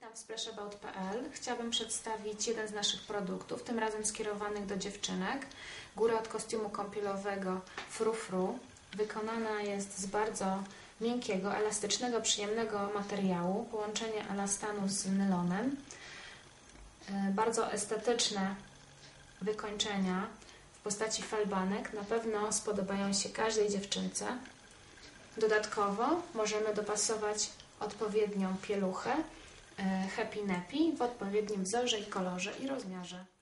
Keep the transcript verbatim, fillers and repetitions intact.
Witam w splash-about kropka p l. Chciałabym przedstawić jeden z naszych produktów, tym razem skierowanych do dziewczynek. Góra od kostiumu kąpielowego Fru Fru. Wykonana jest z bardzo miękkiego, elastycznego, przyjemnego materiału. Połączenie elastanu z nylonem. Bardzo estetyczne wykończenia w postaci falbanek na pewno spodobają się każdej dziewczynce. Dodatkowo możemy dopasować odpowiednią pieluchę Happy Nappy w odpowiednim wzorze i kolorze i rozmiarze.